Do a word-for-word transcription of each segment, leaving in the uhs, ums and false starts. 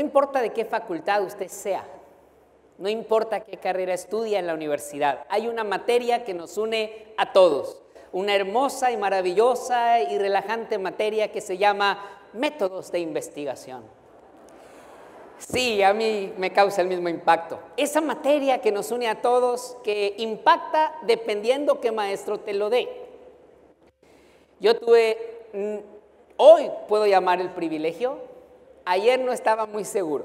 importa de qué facultad usted sea, no importa qué carrera estudia en la universidad, hay una materia que nos une a todos, una hermosa y maravillosa y relajante materia que se llama métodos de investigación. Sí, a mí me causa el mismo impacto. Esa materia que nos une a todos, que impacta dependiendo qué maestro te lo dé. Yo tuve, hoy puedo llamar el privilegio, ayer no estaba muy seguro,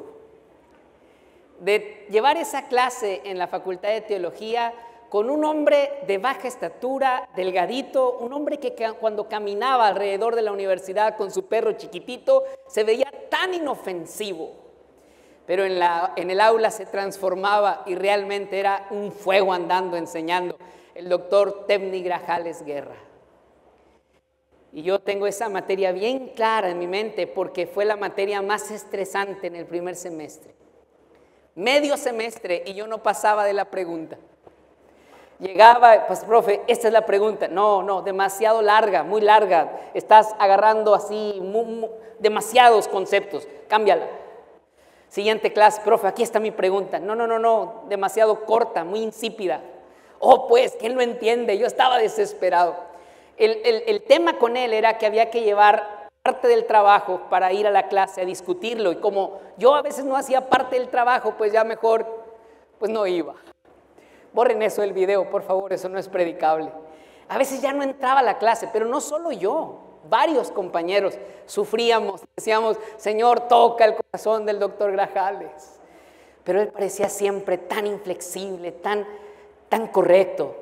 de llevar esa clase en la Facultad de Teología con un hombre de baja estatura, delgadito, un hombre que cuando caminaba alrededor de la universidad con su perro chiquitito, se veía tan inofensivo, pero en, la, en el aula se transformaba y realmente era un fuego andando, enseñando, el doctor Tebni Grajales Guerra. Y yo tengo esa materia bien clara en mi mente porque fue la materia más estresante en el primer semestre. Medio semestre y yo no pasaba de la pregunta. Llegaba, pues profe, esta es la pregunta. No, no, demasiado larga, muy larga. Estás agarrando así muy, muy, demasiados conceptos. Cámbiala. Siguiente clase, profe, aquí está mi pregunta. No, no, no, no, demasiado corta, muy insípida. Oh, pues, ¿quién lo entiende? Yo estaba desesperado. El, el, el tema con él era que había que llevar parte del trabajo para ir a la clase a discutirlo. Y como yo a veces no hacía parte del trabajo, pues ya mejor, pues no iba. Borren eso del video, por favor, eso no es predicable. A veces ya no entraba a la clase, pero no solo yo, varios compañeros sufríamos, decíamos, Señor, toca el corazón del doctor Grajales. Pero él parecía siempre tan inflexible, tan, tan correcto.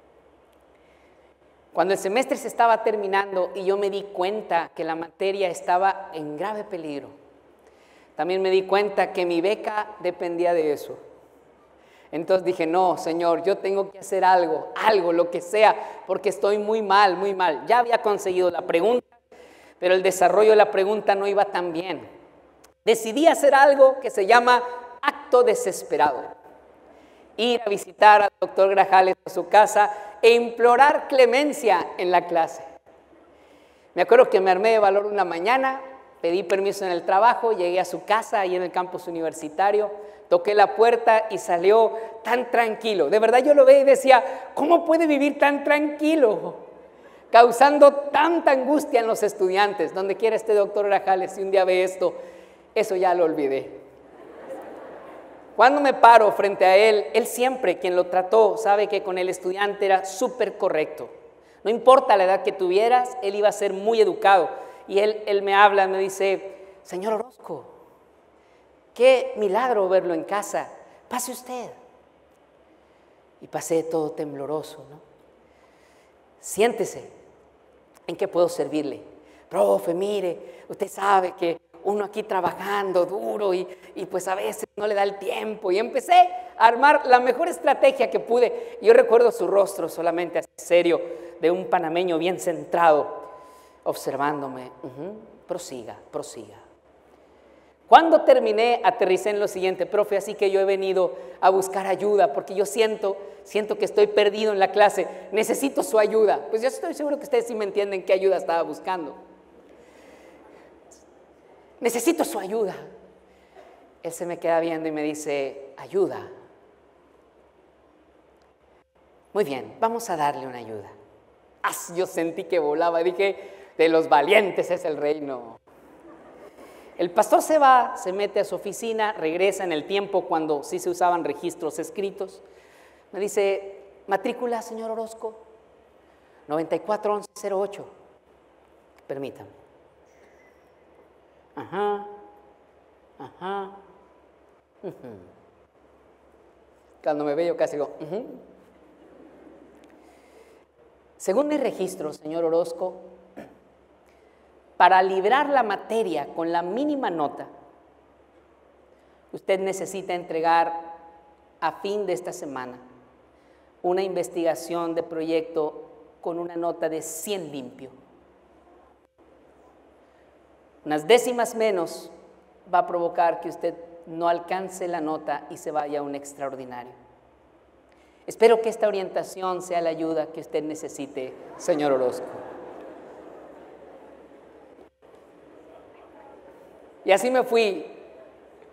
Cuando el semestre se estaba terminando y yo me di cuenta que la materia estaba en grave peligro, también me di cuenta que mi beca dependía de eso. Entonces dije, no, Señor, yo tengo que hacer algo, algo, lo que sea, porque estoy muy mal, muy mal. Ya había conseguido la pregunta, pero el desarrollo de la pregunta no iba tan bien. Decidí hacer algo que se llama acto desesperado. Ir a visitar al doctor Grajales a su casa e implorar clemencia en la clase. Me acuerdo que me armé de valor una mañana, pedí permiso en el trabajo, llegué a su casa ahí en el campus universitario, toqué la puerta y salió tan tranquilo. De verdad yo lo veía y decía, ¿cómo puede vivir tan tranquilo? Causando tanta angustia en los estudiantes. Donde quiera este doctor Grajales, si un día ve esto, eso ya lo olvidé. Cuando me paro frente a él, él siempre, quien lo trató, sabe que con el estudiante era súper correcto. No importa la edad que tuvieras, él iba a ser muy educado. Y él, él me habla, me dice, señor Orozco, qué milagro verlo en casa, pase usted. Y pasé todo tembloroso, ¿no? Siéntese, ¿en qué puedo servirle? Profe, mire, usted sabe que uno aquí trabajando duro y, y pues a veces no le da el tiempo. Y empecé a armar la mejor estrategia que pude. Yo recuerdo su rostro solamente así serio, de un panameño bien centrado, observándome. Uh-huh. Prosiga, prosiga. Cuando terminé, aterricé en lo siguiente, profe, así que yo he venido a buscar ayuda porque yo siento, siento que estoy perdido en la clase, necesito su ayuda. Pues yo estoy seguro que ustedes sí me entienden qué ayuda estaba buscando. Necesito su ayuda. Él se me queda viendo y me dice, ayuda. Muy bien, vamos a darle una ayuda. Ah, yo sentí que volaba, dije, de los valientes es el reino. El pastor se va, se mete a su oficina, regresa en el tiempo cuando sí se usaban registros escritos. Me dice, matrícula, señor Orozco, noventa y cuatro once cero ocho. Permítame. Ajá, ajá. Uh-huh. Cuando me ve yo casi digo, uh-huh. Según mi registro, señor Orozco, para librar la materia con la mínima nota, usted necesita entregar a fin de esta semana una investigación de proyecto con una nota de cien limpio. Unas décimas menos va a provocar que usted no alcance la nota y se vaya a un extraordinario. Espero que esta orientación sea la ayuda que usted necesite, señor Orozco. Y así me fui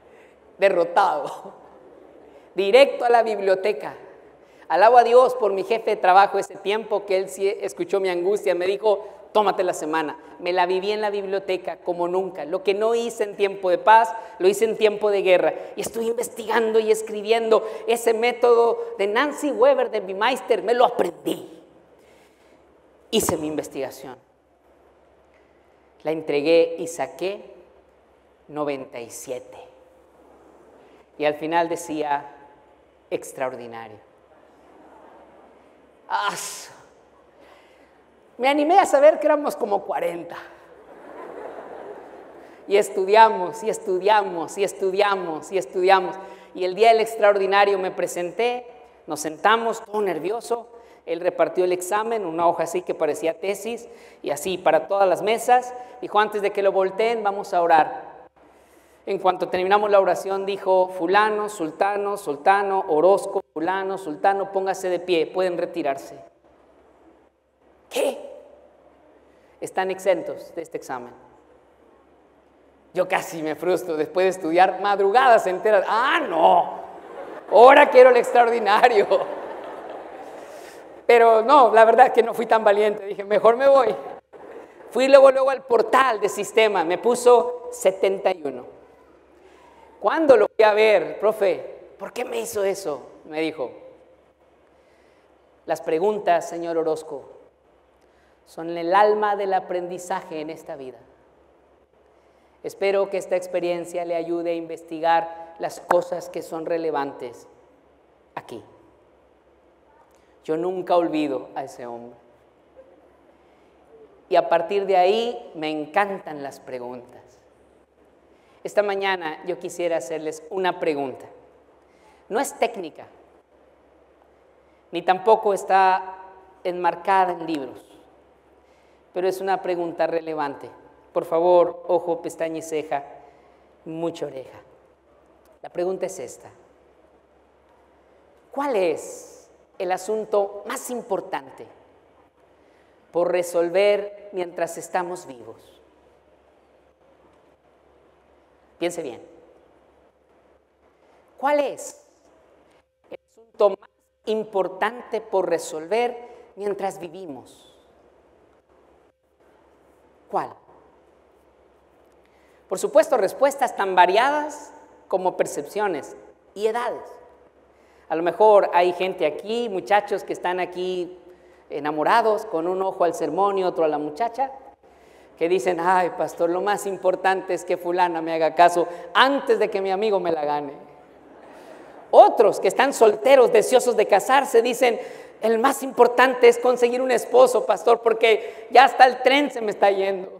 derrotado, directo a la biblioteca. Alabo a Dios por mi jefe de trabajo ese tiempo, que él sí escuchó mi angustia, me dijo, tómate la semana. Me la viví en la biblioteca como nunca. Lo que no hice en tiempo de paz, lo hice en tiempo de guerra. Y estoy investigando y escribiendo ese método de Nancy Weber, de Baumeister, me lo aprendí. Hice mi investigación. La entregué y saqué noventa y siete. Y al final decía, extraordinario. ¡Ah! Me animé a saber que éramos como cuarenta. Y estudiamos, y estudiamos, y estudiamos, y estudiamos. Y el día del extraordinario me presenté, nos sentamos, todo nervioso. Él repartió el examen, una hoja así que parecía tesis, y así para todas las mesas. Dijo, antes de que lo volteen, vamos a orar. En cuanto terminamos la oración, dijo, fulano, sultano, sultano, Orozco, fulano, sultano, póngase de pie, pueden retirarse. ¿Qué? Están exentos de este examen. Yo casi me frustro después de estudiar madrugadas enteras. ¡Ah, no! Ahora quiero el extraordinario. Pero no, la verdad que no fui tan valiente. Dije, mejor me voy. Fui luego, luego al portal de sistema. Me puso setenta y uno. ¿Cuándo lo fui a ver? Profe, ¿por qué me hizo eso? Me dijo, las preguntas, señor Orozco, son el alma del aprendizaje en esta vida. Espero que esta experiencia le ayude a investigar las cosas que son relevantes aquí. Yo nunca olvido a ese hombre. Y a partir de ahí me encantan las preguntas. Esta mañana yo quisiera hacerles una pregunta. No es técnica, ni tampoco está enmarcada en libros, pero es una pregunta relevante. Por favor, ojo, pestaña y ceja, mucha oreja. La pregunta es esta. ¿Cuál es el asunto más importante por resolver mientras estamos vivos? Piense bien. ¿Cuál es el asunto más importante por resolver mientras vivimos? ¿Cuál? Por supuesto, respuestas tan variadas como percepciones y edades. A lo mejor hay gente aquí, muchachos que están aquí enamorados, con un ojo al sermón y otro a la muchacha, que dicen, ay, pastor, lo más importante es que fulana me haga caso antes de que mi amigo me la gane. Otros que están solteros, deseosos de casarse, dicen, el más importante es conseguir un esposo, pastor, porque ya hasta el tren se me está yendo.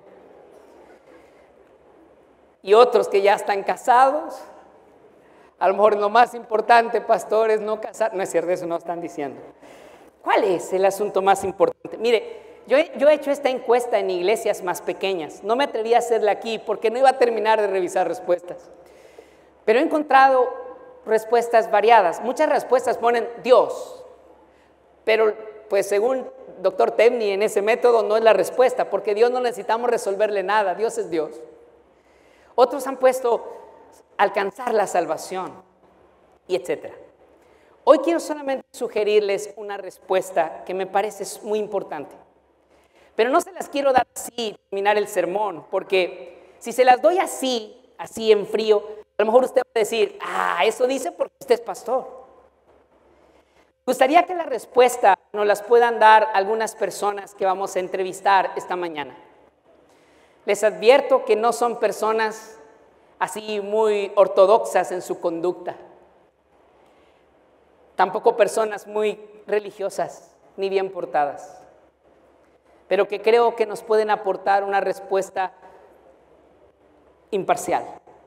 Y otros que ya están casados, a lo mejor lo más importante, pastor, es no casar. No es cierto, eso no están diciendo. ¿Cuál es el asunto más importante? Mire, Yo he, yo he hecho esta encuesta en iglesias más pequeñas. No me atreví a hacerla aquí porque no iba a terminar de revisar respuestas. Pero he encontrado respuestas variadas. Muchas respuestas ponen Dios. Pero pues según doctor Temni, en ese método no es la respuesta, porque Dios no necesitamos resolverle nada. Dios es Dios. Otros han puesto alcanzar la salvación, y etcétera. Hoy quiero solamente sugerirles una respuesta que me parece muy importante. Pero no se las quiero dar así, terminar el sermón, porque si se las doy así, así en frío, a lo mejor usted va a decir, ah, eso dice porque usted es pastor. Me gustaría que la respuesta nos las puedan dar algunas personas que vamos a entrevistar esta mañana. Les advierto que no son personas así muy ortodoxas en su conducta. Tampoco personas muy religiosas ni bien portadas, pero que creo que nos pueden aportar una respuesta imparcial.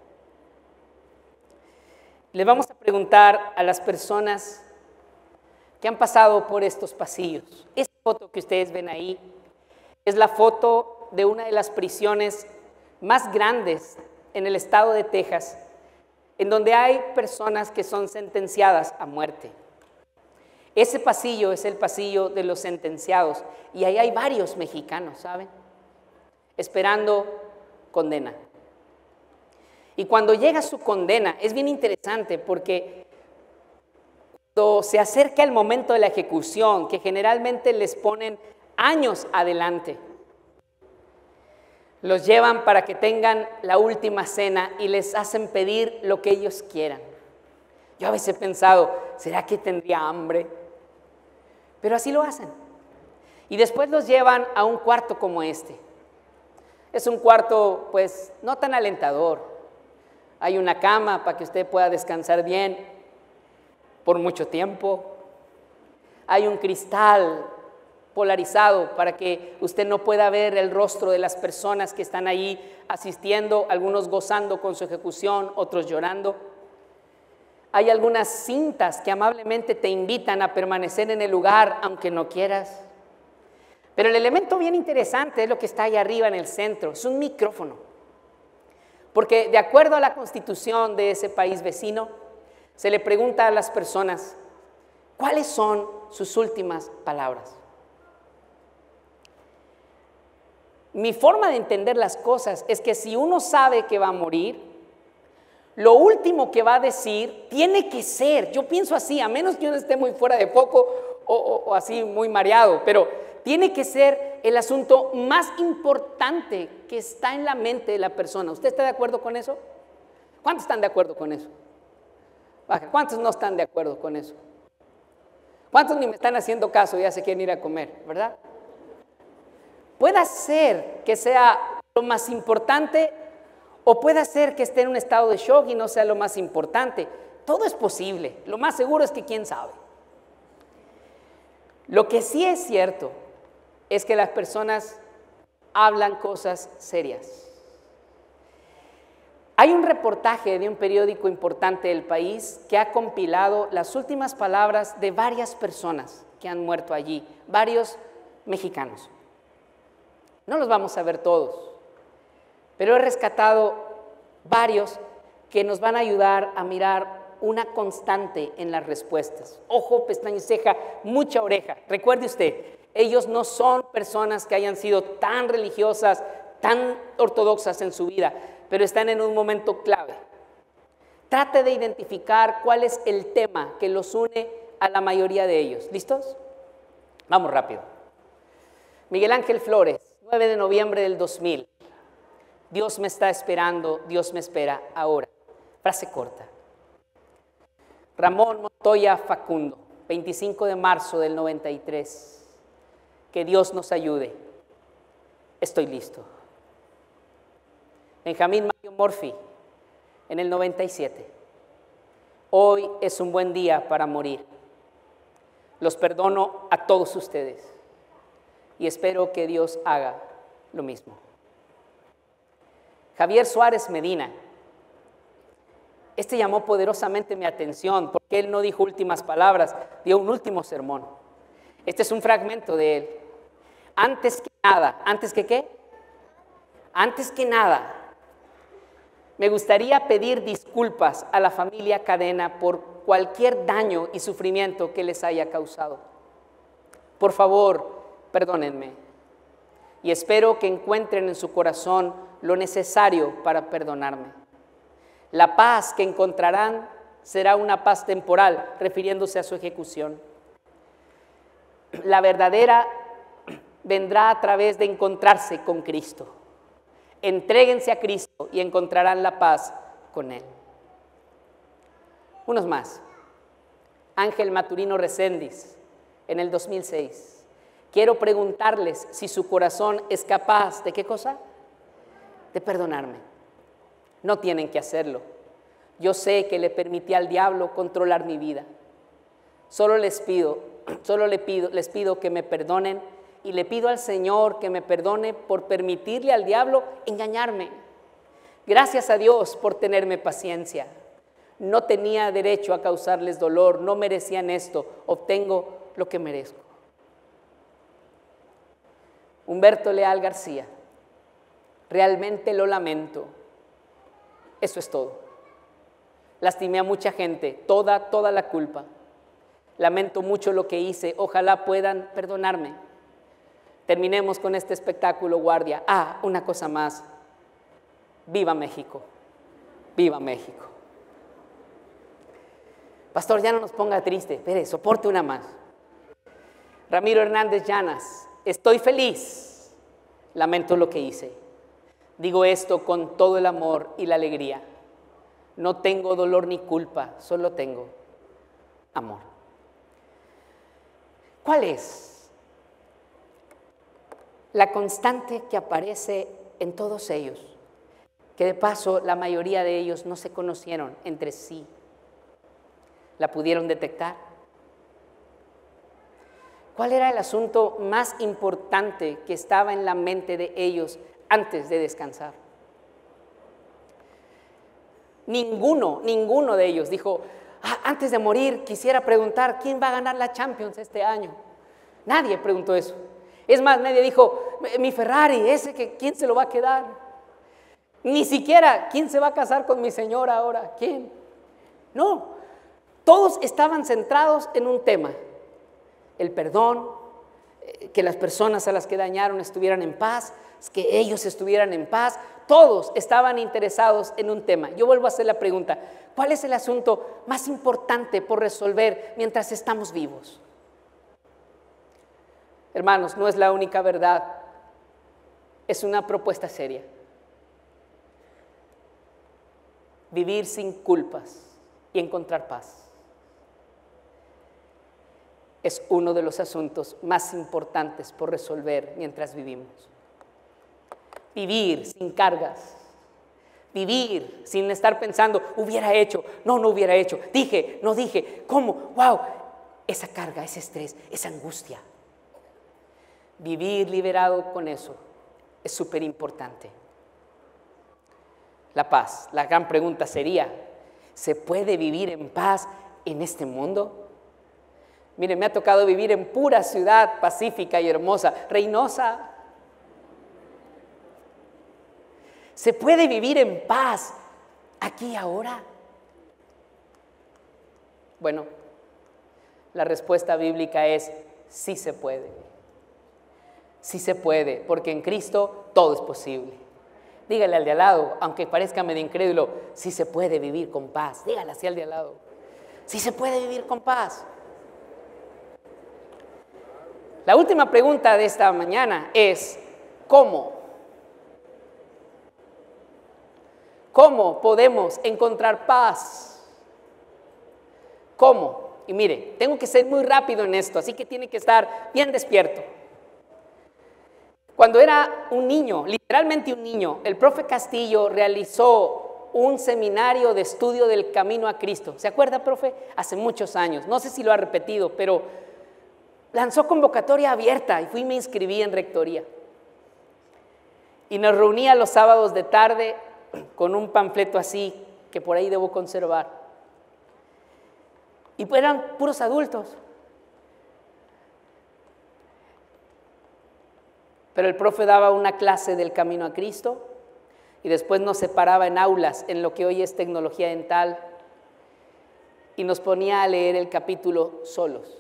Le vamos a preguntar a las personas que han pasado por estos pasillos. Esta foto que ustedes ven ahí es la foto de una de las prisiones más grandes en el estado de Texas, en donde hay personas que son sentenciadas a muerte. Ese pasillo es el pasillo de los sentenciados y ahí hay varios mexicanos, ¿saben? Esperando condena. Y cuando llega su condena, es bien interesante porque cuando se acerca el momento de la ejecución, que generalmente les ponen años adelante, los llevan para que tengan la última cena y les hacen pedir lo que ellos quieran. Yo a veces he pensado, ¿será que tendría hambre? Pero así lo hacen. Y después los llevan a un cuarto como este. Es un cuarto, pues, no tan alentador. Hay una cama para que usted pueda descansar bien por mucho tiempo. Hay un cristal polarizado para que usted no pueda ver el rostro de las personas que están ahí asistiendo, algunos gozando con su ejecución, otros llorando. Hay algunas cintas que amablemente te invitan a permanecer en el lugar aunque no quieras. Pero el elemento bien interesante es lo que está ahí arriba en el centro, es un micrófono. Porque de acuerdo a la constitución de ese país vecino, se le pregunta a las personas, ¿cuáles son sus últimas palabras? Mi forma de entender las cosas es que si uno sabe que va a morir, lo último que va a decir tiene que ser, yo pienso así, a menos que uno esté muy fuera de foco o, o, o así muy mareado, pero tiene que ser el asunto más importante que está en la mente de la persona. ¿Usted está de acuerdo con eso? ¿Cuántos están de acuerdo con eso? Baja. ¿Cuántos no están de acuerdo con eso? ¿Cuántos ni me están haciendo caso y ya se quieren ir a comer, verdad? Puede ser que sea lo más importante o puede ser que esté en un estado de shock y no sea lo más importante. Todo es posible. Lo más seguro es que quién sabe. Lo que sí es cierto es que las personas hablan cosas serias. Hay un reportaje de un periódico importante del país que ha compilado las últimas palabras de varias personas que han muerto allí, varios mexicanos. No los vamos a ver todos, pero he rescatado varios que nos van a ayudar a mirar una constante en las respuestas. Ojo, pestaña y ceja, mucha oreja. Recuerde usted, ellos no son personas que hayan sido tan religiosas, tan ortodoxas en su vida, pero están en un momento clave. Trate de identificar cuál es el tema que los une a la mayoría de ellos. ¿Listos? Vamos rápido. Miguel Ángel Flores, nueve de noviembre del dos mil. Dios me está esperando, Dios me espera ahora. Frase corta. Ramón Montoya Facundo, veinticinco de marzo del noventa y tres. Que Dios nos ayude. Estoy listo. Benjamín Mario Murphy, en el noventa y siete. Hoy es un buen día para morir. Los perdono a todos ustedes y espero que Dios haga lo mismo. Javier Suárez Medina. Este llamó poderosamente mi atención porque él no dijo últimas palabras, dio un último sermón. Este es un fragmento de él. Antes que nada, ¿antes que qué? Antes que nada, me gustaría pedir disculpas a la familia Cadena por cualquier daño y sufrimiento que les haya causado. Por favor, perdónenme y espero que encuentren en su corazón lo necesario para perdonarme. La paz que encontrarán será una paz temporal, refiriéndose a su ejecución. La verdadera vendrá a través de encontrarse con Cristo. Entréguense a Cristo y encontrarán la paz con Él. Unos más. Ángel Maturino Recendis, en el dos mil seis. Quiero preguntarles si su corazón es capaz de ¿qué cosa? De perdonarme. No tienen que hacerlo. Yo sé que le permití al diablo controlar mi vida. Solo les pido, solo les pido, les pido que me perdonen y le pido al Señor que me perdone por permitirle al diablo engañarme. Gracias a Dios por tenerme paciencia. No tenía derecho a causarles dolor, no merecían esto, obtengo lo que merezco. Humberto Leal García, realmente lo lamento. Eso es todo. Lastimé a mucha gente, toda, toda la culpa. Lamento mucho lo que hice, ojalá puedan perdonarme. Terminemos con este espectáculo, guardia. Ah, una cosa más. ¡Viva México! ¡Viva México! Pastor, ya no nos ponga triste. Espere, soporte una más. Ramiro Hernández Llanas, estoy feliz. Lamento lo que hice. Digo esto con todo el amor y la alegría. No tengo dolor ni culpa, solo tengo amor. ¿Cuál es la constante que aparece en todos ellos? Que de paso la mayoría de ellos no se conocieron entre sí. ¿La pudieron detectar? ¿Cuál era el asunto más importante que estaba en la mente de ellos antes de descansar? Ninguno, ninguno de ellos dijo, ah, antes de morir quisiera preguntar quién va a ganar la Champions este año. Nadie preguntó eso. Es más, nadie dijo, mi Ferrari, ese que quién se lo va a quedar. Ni siquiera, ¿quién se va a casar con mi señora ahora? ¿Quién? No. Todos estaban centrados en un tema, el perdón, que las personas a las que dañaron estuvieran en paz, que ellos estuvieran en paz. Todos estaban interesados en un tema. Yo vuelvo a hacer la pregunta, ¿cuál es el asunto más importante por resolver mientras estamos vivos? Hermanos, no es la única verdad, es una propuesta seria. Vivir sin culpas y encontrar paz es uno de los asuntos más importantes por resolver mientras vivimos. Vivir sin cargas, vivir sin estar pensando, hubiera hecho, no, no hubiera hecho, dije, no dije, ¿cómo? ¡Wow! Esa carga, ese estrés, esa angustia. Vivir liberado con eso es súper importante. La paz, la gran pregunta sería, ¿se puede vivir en paz en este mundo? Miren, me ha tocado vivir en pura ciudad pacífica y hermosa, Reynosa. ¿Se puede vivir en paz aquí y ahora? Bueno, la respuesta bíblica es sí se puede. Sí se puede, porque en Cristo todo es posible. Dígale al de al lado, aunque parezca medio incrédulo, sí se puede vivir con paz. Dígale así al de al lado. Sí se puede vivir con paz. La última pregunta de esta mañana es, ¿cómo? ¿Cómo podemos encontrar paz? ¿Cómo? Y mire, tengo que ser muy rápido en esto, así que tiene que estar bien despierto. Cuando era un niño, literalmente un niño, el profe Castillo realizó un seminario de estudio del camino a Cristo. ¿Se acuerda, profe? Hace muchos años, no sé si lo ha repetido, pero lanzó convocatoria abierta y fui y me inscribí en rectoría. Y nos reunía los sábados de tarde con un panfleto así, que por ahí debo conservar. Y eran puros adultos. Pero el profe daba una clase del camino a Cristo y después nos separaba en aulas, en lo que hoy es tecnología dental, y nos ponía a leer el capítulo solos.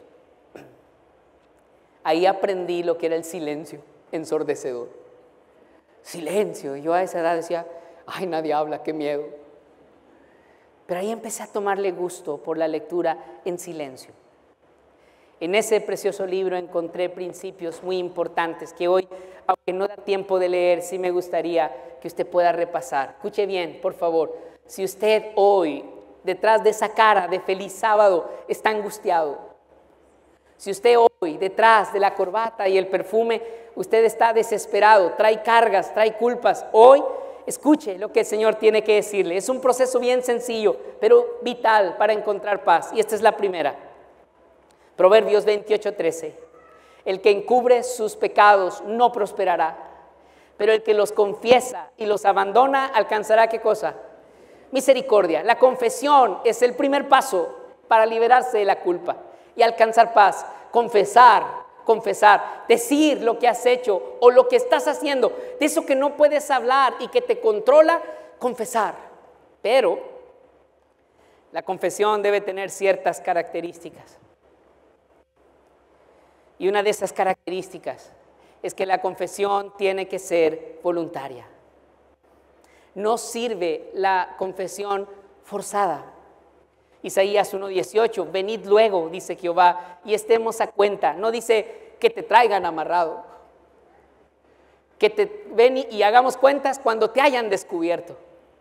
Ahí aprendí lo que era el silencio ensordecedor. Silencio. Y yo a esa edad decía, ay, nadie habla, qué miedo. Pero ahí empecé a tomarle gusto por la lectura en silencio. En ese precioso libro encontré principios muy importantes que hoy, aunque no da tiempo de leer, sí me gustaría que usted pueda repasar. Escuche bien, por favor. Si usted hoy, detrás de esa cara de feliz sábado, está angustiado, si usted hoy, detrás de la corbata y el perfume, usted está desesperado, trae cargas, trae culpas, hoy, escuche lo que el Señor tiene que decirle. Es un proceso bien sencillo, pero vital para encontrar paz. Y esta es la primera. Proverbios veintiocho, trece. El que encubre sus pecados no prosperará, pero el que los confiesa y los abandona alcanzará, ¿qué cosa? Misericordia. La confesión es el primer paso para liberarse de la culpa y alcanzar paz. Confesar, confesar, decir lo que has hecho o lo que estás haciendo, de eso que no puedes hablar y que te controla, confesar. Pero la confesión debe tener ciertas características. Y una de esas características es que la confesión tiene que ser voluntaria. No sirve la confesión forzada. Isaías uno dieciocho, venid luego, dice Jehová, y estemos a cuenta. No dice que te traigan amarrado, que te ven y, y hagamos cuentas cuando te hayan descubierto.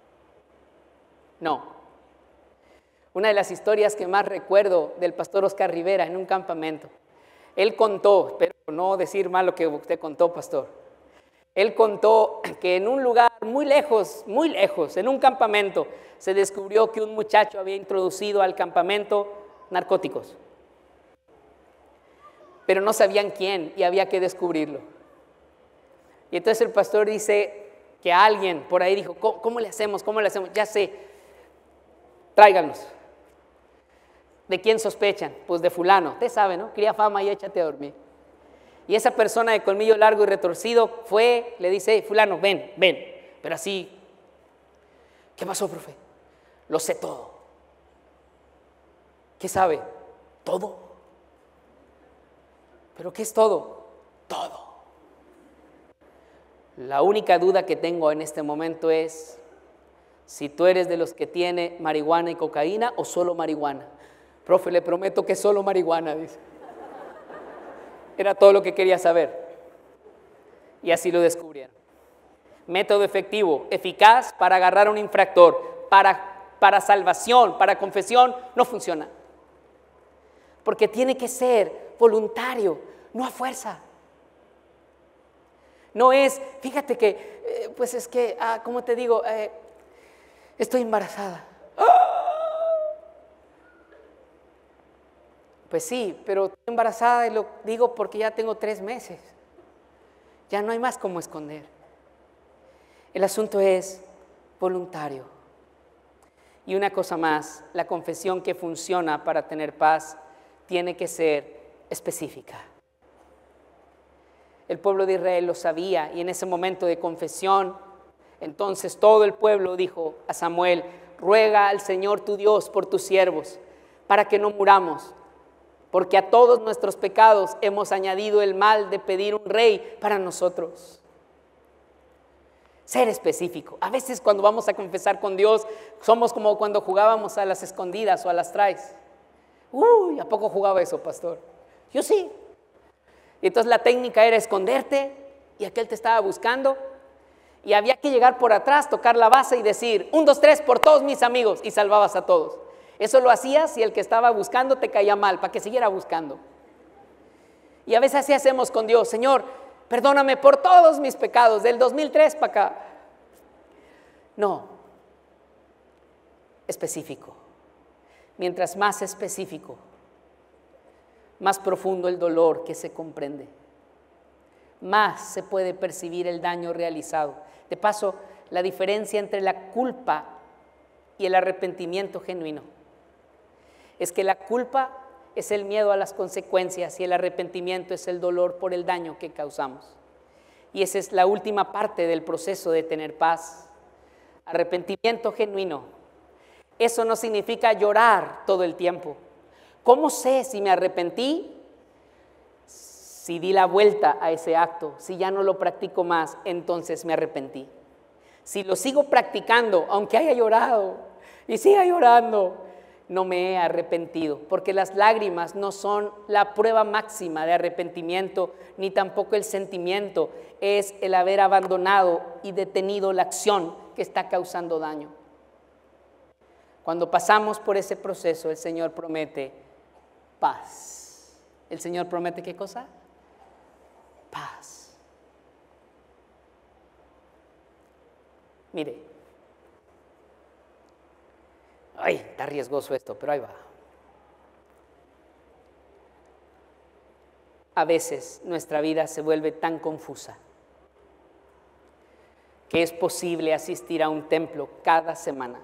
No. Una de las historias que más recuerdo del pastor Oscar Rivera en un campamento, él contó, espero no decir mal lo que usted contó, pastor, él contó que en un lugar muy lejos, muy lejos, en un campamento, se descubrió que un muchacho había introducido al campamento narcóticos, pero no sabían quién y había que descubrirlo. Y entonces el pastor dice que alguien por ahí dijo, ¿cómo, cómo le hacemos? ¿Cómo le hacemos? Ya sé, tráiganlos. ¿De quién sospechan? Pues de fulano, usted sabe, ¿no? Cría fama y échate a dormir. Y esa persona de colmillo largo y retorcido fue, le dice, hey, fulano, ven, ven. Pero así, ¿qué pasó, profe? Lo sé todo. ¿Qué sabe? Todo. ¿Pero qué es todo? Todo. La única duda que tengo en este momento es si tú eres de los que tiene marihuana y cocaína o solo marihuana. Profe, le prometo que solo marihuana, dice. Era todo lo que quería saber. Y así lo descubrieron. Método efectivo, eficaz para agarrar a un infractor, para, para salvación, para confesión, no funciona. Porque tiene que ser voluntario, no a fuerza. No es, fíjate que, eh, pues es que, ah, ¿cómo te digo? Eh, estoy embarazada. ¡Ah! Pues sí, pero estoy embarazada y lo digo porque ya tengo tres meses. Ya no hay más cómo esconder. El asunto es voluntario. Y una cosa más, la confesión que funciona para tener paz tiene que ser específica. El pueblo de Israel lo sabía y en ese momento de confesión, entonces todo el pueblo dijo a Samuel, ruega al Señor tu Dios por tus siervos, para que no muramos, porque a todos nuestros pecados hemos añadido el mal de pedir un rey para nosotros. Ser específico. A veces cuando vamos a confesar con Dios, somos como cuando jugábamos a las escondidas o a las traes. Uy, ¿a poco jugaba eso, pastor? Yo sí. Y entonces la técnica era esconderte y aquel te estaba buscando y había que llegar por atrás, tocar la base y decir, un, dos, tres, por todos mis amigos, y salvabas a todos. Eso lo hacías si el que estaba buscando te caía mal, para que siguiera buscando. Y a veces así hacemos con Dios, Señor, perdóname por todos mis pecados, del dos mil tres para acá. No, específico. Mientras más específico, más profundo el dolor que se comprende, más se puede percibir el daño realizado. De paso, la diferencia entre la culpa y el arrepentimiento genuino es que la culpa es el miedo a las consecuencias y el arrepentimiento es el dolor por el daño que causamos. Y esa es la última parte del proceso de tener paz. Arrepentimiento genuino. Eso no significa llorar todo el tiempo. ¿Cómo sé si me arrepentí? Si di la vuelta a ese acto, si ya no lo practico más, entonces me arrepentí. Si lo sigo practicando, aunque haya llorado y siga llorando, no me he arrepentido, porque las lágrimas no son la prueba máxima de arrepentimiento, ni tampoco el sentimiento, es el haber abandonado y detenido la acción que está causando daño. Cuando pasamos por ese proceso, el Señor promete paz. ¿El Señor promete qué cosa? Paz. Mire, ay, está riesgoso esto, pero ahí va. A veces nuestra vida se vuelve tan confusa que es posible asistir a un templo cada semana,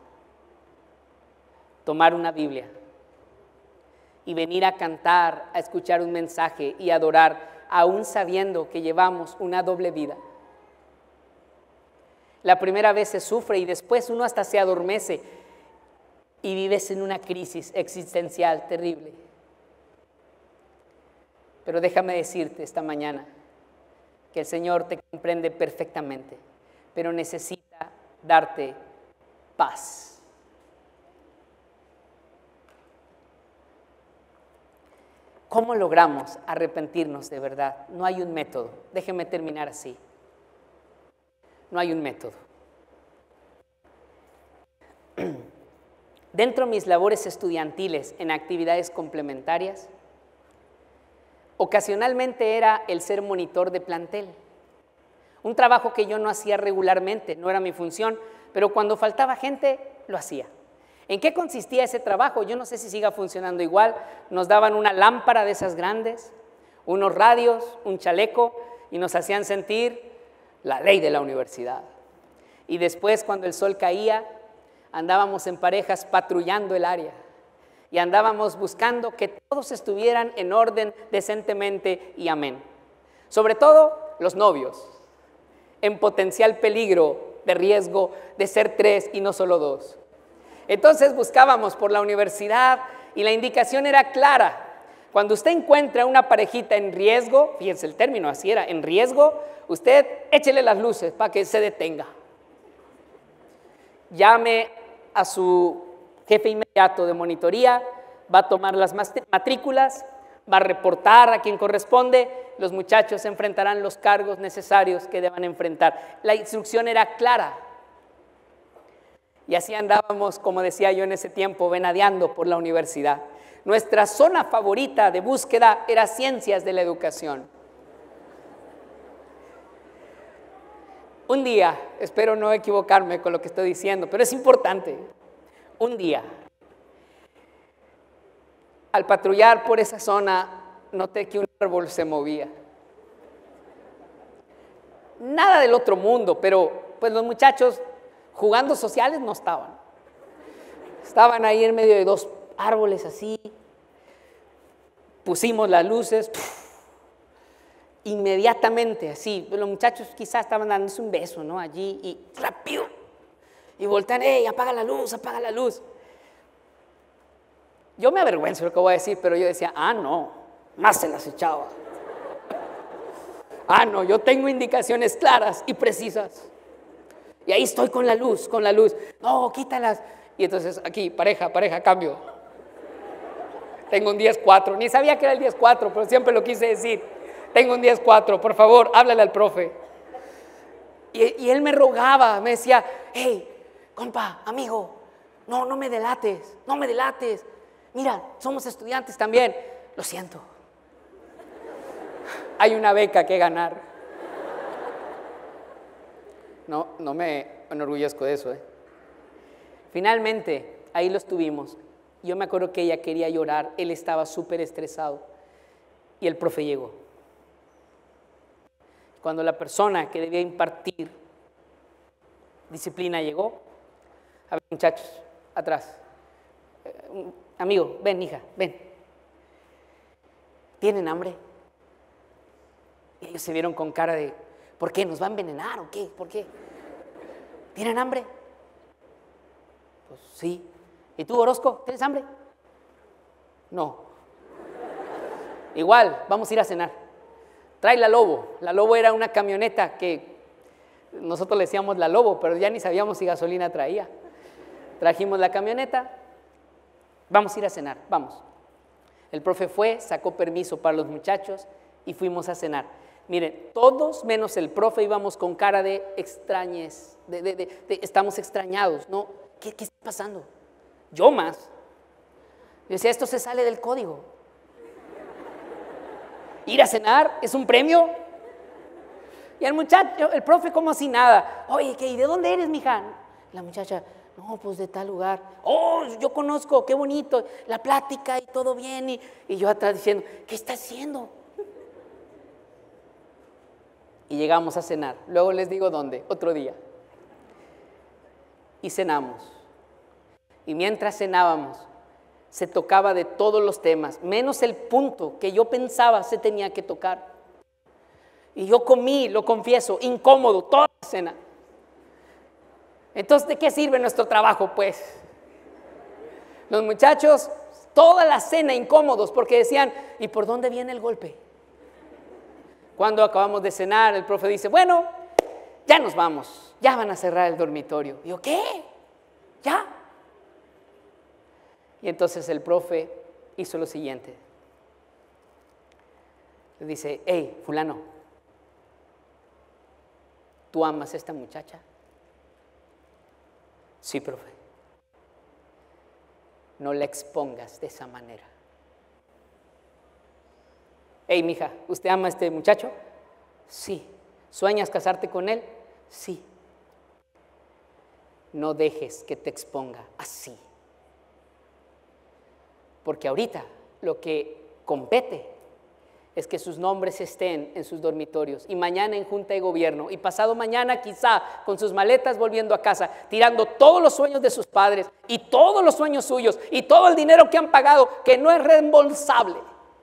tomar una Biblia y venir a cantar, a escuchar un mensaje y adorar, aún sabiendo que llevamos una doble vida. La primera vez se sufre y después uno hasta se adormece y vives en una crisis existencial terrible. Pero déjame decirte esta mañana que el Señor te comprende perfectamente, pero necesita darte paz. ¿Cómo logramos arrepentirnos de verdad? No hay un método. Déjeme terminar así. No hay un método. Dentro de mis labores estudiantiles en actividades complementarias, ocasionalmente era el ser monitor de plantel. Un trabajo que yo no hacía regularmente, no era mi función, pero cuando faltaba gente, lo hacía. ¿En qué consistía ese trabajo? Yo no sé si siga funcionando igual. Nos daban una lámpara de esas grandes, unos radios, un chaleco, y nos hacían sentir la ley de la universidad. Y después, cuando el sol caía, andábamos en parejas patrullando el área y andábamos buscando que todos estuvieran en orden decentemente y amén. Sobre todo los novios, en potencial peligro de riesgo de ser tres y no solo dos. Entonces buscábamos por la universidad y la indicación era clara. Cuando usted encuentra una parejita en riesgo, fíjense el término, así era, en riesgo, usted échele las luces para que se detenga. Llame a su jefe inmediato de monitoría, va a tomar las matrículas, va a reportar a quien corresponde, los muchachos enfrentarán los cargos necesarios que deban enfrentar. La instrucción era clara. Y así andábamos, como decía yo en ese tiempo, venadeando por la universidad. Nuestra zona favorita de búsqueda era ciencias de la educación. Un día, espero no equivocarme con lo que estoy diciendo, pero es importante. Un día, al patrullar por esa zona, noté que un árbol se movía. Nada del otro mundo, pero pues los muchachos jugando sociales no estaban. Estaban ahí en medio de dos árboles así. Pusimos las luces. Inmediatamente, así, los muchachos quizás estaban dándose un beso, ¿no? Allí, y rápido, y voltean, ¡hey, apaga la luz, apaga la luz! Yo me avergüenzo de lo que voy a decir, pero yo decía, ah, no, más se las echaba. Ah, no, yo tengo indicaciones claras y precisas. Y ahí estoy con la luz, con la luz. No, quítalas. Y entonces aquí, pareja, pareja, cambio. Tengo un diez cuatro, ni sabía que era el diez cuatro, pero siempre lo quise decir. Tengo un diez cuatro, por favor, háblale al profe. Y, y él me rogaba, me decía, hey, compa, amigo, no, no me delates, no me delates. Mira, somos estudiantes también. Lo siento. Hay una beca que ganar. No, no me enorgullezco de eso, ¿eh? Finalmente, ahí los tuvimos. Yo me acuerdo que ella quería llorar, él estaba súper estresado. Y el profe llegó. Cuando la persona que debía impartir disciplina llegó, a ver, muchachos, atrás. Eh, amigo, ven, hija, ven. ¿Tienen hambre? Y ellos se vieron con cara de, ¿por qué? ¿Nos va a envenenar o qué? ¿Por qué? ¿Tienen hambre? Pues sí. ¿Y tú, Orozco, tienes hambre? No. Igual, vamos a ir a cenar. Trae la Lobo. La Lobo era una camioneta que nosotros le decíamos la Lobo, pero ya ni sabíamos si gasolina traía. Trajimos la camioneta, vamos a ir a cenar, vamos. El profe fue, sacó permiso para los muchachos y fuimos a cenar. Miren, todos menos el profe íbamos con cara de extrañez, de, de, de, de, estamos extrañados, ¿no? ¿Qué, ¿Qué está pasando? Yo más. Yo decía, esto se sale del código. Ir a cenar es un premio. Y el muchacho, el profe como si nada. Oye, ¿qué, ¿y de dónde eres, mija? La muchacha, no, pues de tal lugar. Oh, yo conozco, qué bonito, la plática y todo bien. Y, y yo atrás diciendo, ¿qué está haciendo? Y llegamos a cenar. Luego les digo dónde, otro día. Y cenamos. Y mientras cenábamos, se tocaba de todos los temas, menos el punto que yo pensaba se tenía que tocar. Y yo comí, lo confieso, incómodo, toda la cena. Entonces, ¿de qué sirve nuestro trabajo, pues? Los muchachos, toda la cena incómodos, porque decían, ¿y por dónde viene el golpe? Cuando acabamos de cenar, el profe dice, bueno, ya nos vamos, ya van a cerrar el dormitorio. Y yo, ¿qué? ¿Ya? Y entonces el profe hizo lo siguiente. Le dice, hey, fulano, ¿tú amas a esta muchacha? Sí, profe. No la expongas de esa manera. Hey, mija, ¿usted ama a este muchacho? Sí. ¿Sueñas casarte con él? Sí. No dejes que te exponga así. Porque ahorita lo que compete es que sus nombres estén en sus dormitorios y mañana en junta de gobierno y pasado mañana quizá con sus maletas volviendo a casa, tirando todos los sueños de sus padres y todos los sueños suyos y todo el dinero que han pagado que no es reembolsable.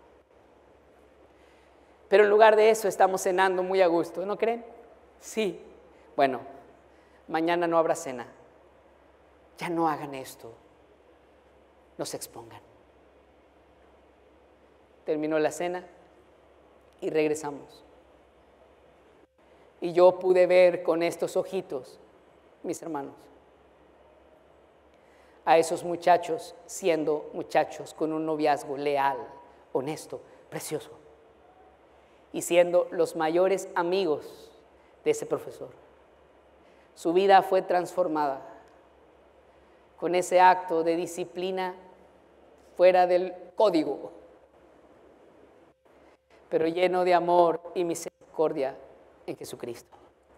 Pero en lugar de eso estamos cenando muy a gusto, ¿no creen? Sí. Bueno, mañana no habrá cena. Ya no hagan esto. No se expongan. Terminó la cena y regresamos. Y yo pude ver con estos ojitos, mis hermanos, a esos muchachos siendo muchachos con un noviazgo leal, honesto, precioso, y siendo los mayores amigos de ese profesor. Su vida fue transformada con ese acto de disciplina fuera del código, pero lleno de amor y misericordia en Jesucristo.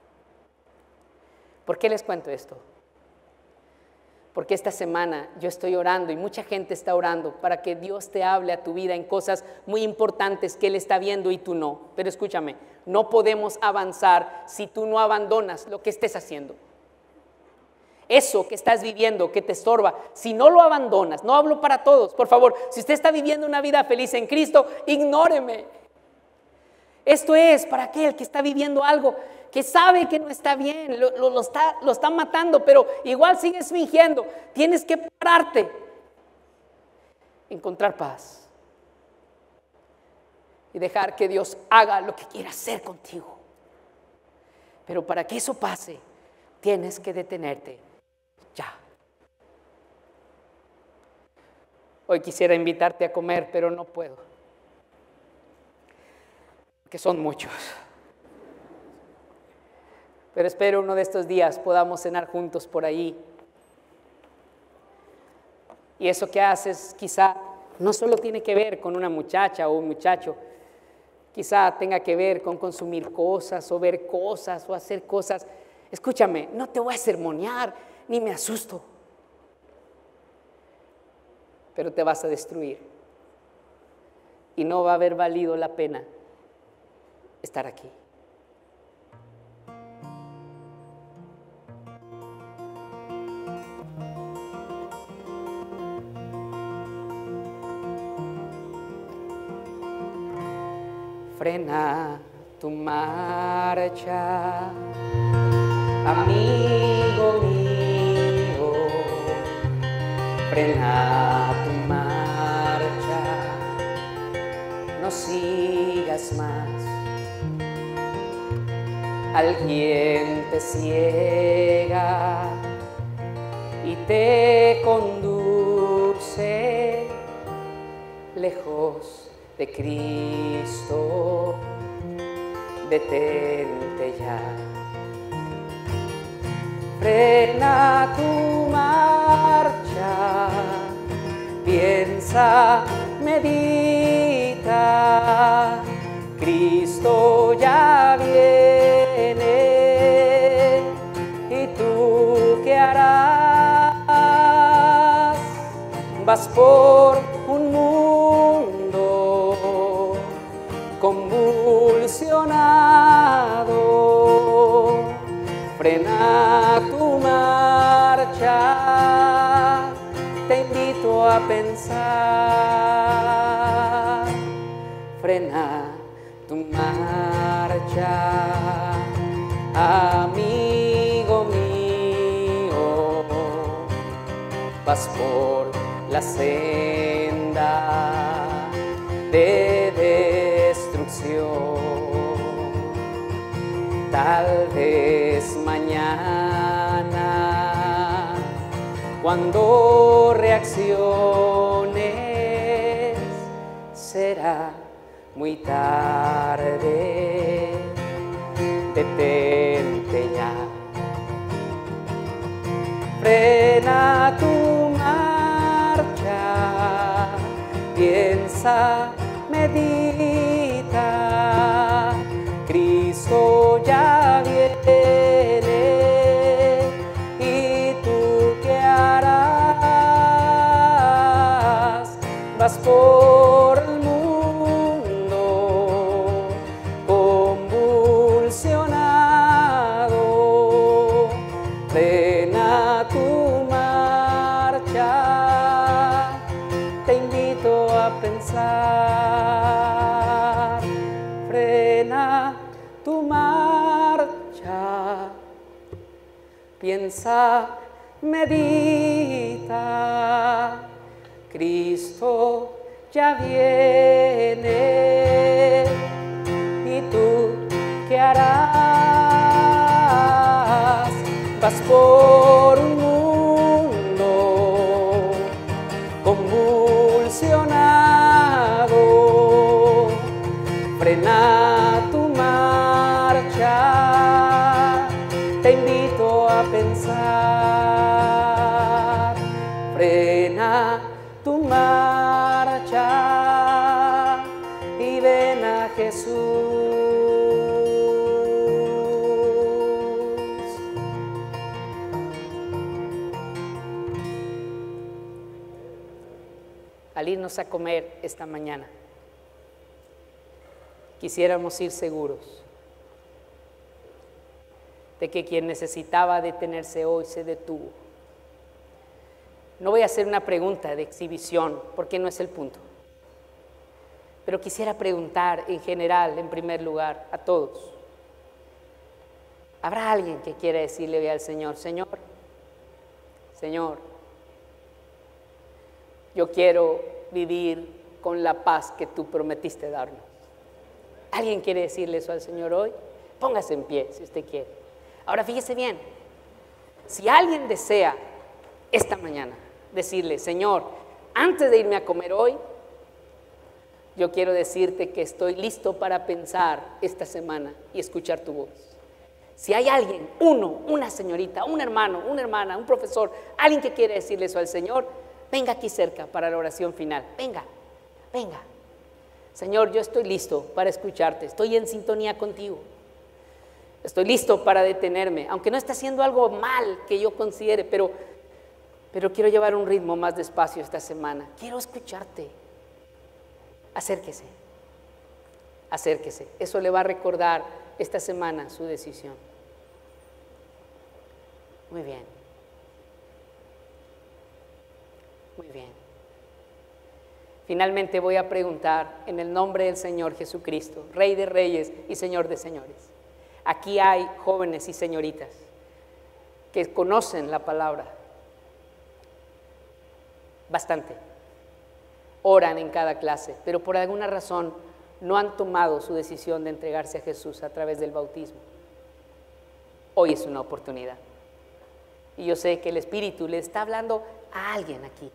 ¿Por qué les cuento esto? Porque esta semana yo estoy orando y mucha gente está orando para que Dios te hable a tu vida en cosas muy importantes que Él está viendo y tú no. Pero escúchame, no podemos avanzar si tú no abandonas lo que estés haciendo. Eso que estás viviendo, que te estorba, si no lo abandonas, no hablo para todos, por favor, si usted está viviendo una vida feliz en Cristo, ignóreme. Esto es para aquel que está viviendo algo que sabe que no está bien, lo, lo, lo, está, lo está matando, pero igual sigues fingiendo. Tienes que pararte, encontrar paz y dejar que Dios haga lo que quiera hacer contigo. Pero para que eso pase, tienes que detenerte ya. Hoy quisiera invitarte a comer, pero no puedo, que son muchos. Pero espero uno de estos días podamos cenar juntos por ahí. Y eso que haces quizá no solo tiene que ver con una muchacha o un muchacho, quizá tenga que ver con consumir cosas o ver cosas o hacer cosas. Escúchame, no te voy a sermonear ni me asusto, pero te vas a destruir y no va a haber valido la pena estar aquí. Frena tu marcha, amigo mío, frena tu marcha, no sigas más. Alguien te ciega y te conduce lejos de Cristo, detente ya. Frena tu marcha, piensa, medita, Cristo ya viene, ¿y tú qué harás? Vas por un mundo convulsionado, frena tu marcha, te invito a pensar, frena tu marcha, amigo mío, vas por la senda de destrucción, tal vez mañana Cuando reacciones será muy tarde. Detente ya. Frena tu marcha. Piensa, medita. Cristo ya viene. Vas por el mundo convulsionado, frena tu marcha, te invito a pensar, frena tu marcha, piensa, medita. Cristo ya viene, ¿y tú qué harás? Vas por un mundo convulsionado, frena tu marcha, te invito a pensar, frena tu marcha y ven a Jesús. Al irnos a comer esta mañana, quisiéramos ir seguros de que quien necesitaba detenerse hoy se detuvo. No voy a hacer una pregunta de exhibición, porque no es el punto. Pero quisiera preguntar en general, en primer lugar, a todos. ¿Habrá alguien que quiera decirle hoy al Señor, Señor, Señor, yo quiero vivir con la paz que tú prometiste darnos? ¿Alguien quiere decirle eso al Señor hoy? Póngase en pie si usted quiere. Ahora fíjese bien, si alguien desea esta mañana decirle, Señor, antes de irme a comer hoy, yo quiero decirte que estoy listo para pensar esta semana y escuchar tu voz. Si hay alguien, uno, una señorita, un hermano, una hermana, un profesor, alguien que quiere decirle eso al Señor, venga aquí cerca para la oración final. Venga, venga. Señor, yo estoy listo para escucharte, estoy en sintonía contigo. Estoy listo para detenerme, aunque no está haciendo algo mal que yo considere, pero pero quiero llevar un ritmo más despacio esta semana. Quiero escucharte. Acérquese, acérquese. Eso le va a recordar esta semana su decisión. Muy bien. Muy bien. Finalmente voy a preguntar en el nombre del Señor Jesucristo, Rey de Reyes y Señor de Señores. Aquí hay jóvenes y señoritas que conocen la palabra bastante, oran en cada clase, pero por alguna razón no han tomado su decisión de entregarse a Jesús a través del bautismo. Hoy es una oportunidad. Y yo sé que el Espíritu le está hablando a alguien aquí.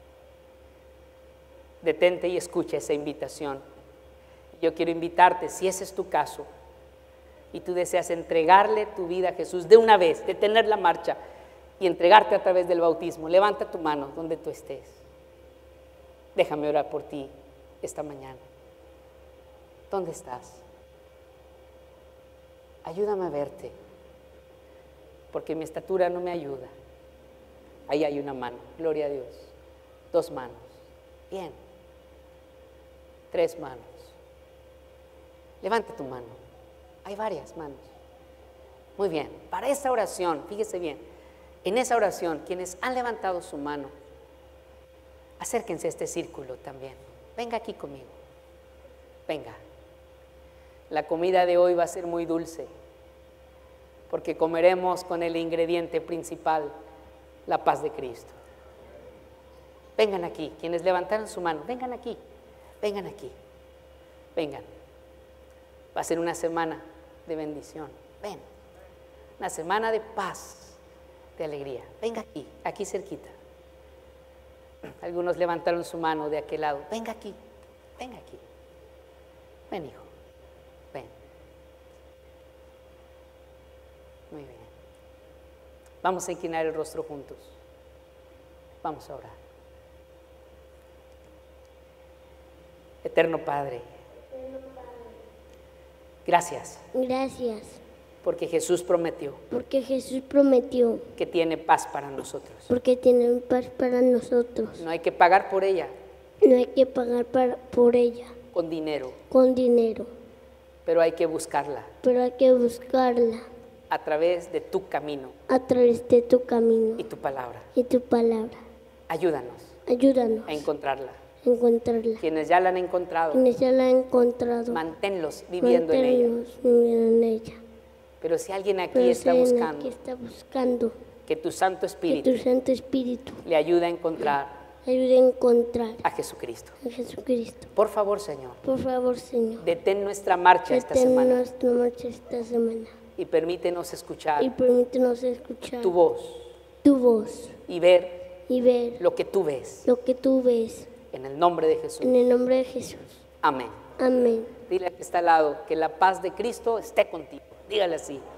Detente y escucha esa invitación. Yo quiero invitarte, si ese es tu caso, y tú deseas entregarle tu vida a Jesús de una vez, detener la marcha y entregarte a través del bautismo, levanta tu mano donde tú estés. Déjame orar por ti esta mañana. ¿Dónde estás? Ayúdame a verte, porque mi estatura no me ayuda. Ahí hay una mano, gloria a Dios. Dos manos, bien. Tres manos. Levanta tu mano. Hay varias manos. Muy bien, para esta oración, fíjese bien, en esa oración, quienes han levantado su mano, acérquense a este círculo también. Venga aquí conmigo. Venga. La comida de hoy va a ser muy dulce, porque comeremos con el ingrediente principal, la paz de Cristo. Vengan aquí, quienes levantaron su mano, vengan aquí, vengan aquí, vengan. Va a ser una semana de bendición. Ven, una semana de paz, de alegría. Venga aquí, aquí cerquita. Algunos levantaron su mano de aquel lado. Venga aquí, venga aquí. Ven, hijo, ven. Muy bien. Vamos a inclinar el rostro juntos. Vamos a orar. Eterno Padre, gracias. Gracias, Porque Jesús prometió porque Jesús prometió, que tiene paz para nosotros. porque tiene paz para nosotros. No hay que pagar por ella No hay que pagar para- por ella con dinero, con dinero, pero hay que buscarla pero hay que buscarla a través de tu camino a través de tu camino y tu palabra. y tu palabra. Ayúdanos Ayúdanos a encontrarla. a encontrarla. Quienes ya la han encontrado, Quienes ya la han encontrado, manténlos viviendo en ella. manténnos viviendo en ella. Pero si alguien aquí Pero está si alguien buscando aquí está buscando que tu Santo que Espíritu tu Santo Espíritu le ayude a encontrar ayude a encontrar a Jesucristo. a Jesucristo. Por favor, Señor, Por favor, Señor, detén nuestra marcha esta detén semana nuestra marcha esta semana y permítenos escuchar y permítenos escuchar tu voz tu voz y ver y ver lo que tú ves. lo que tú ves. En el nombre de Jesús. En el nombre de Jesús. Amén. Amén. Dile al que está al lado que la paz de Cristo esté contigo. Dígale así.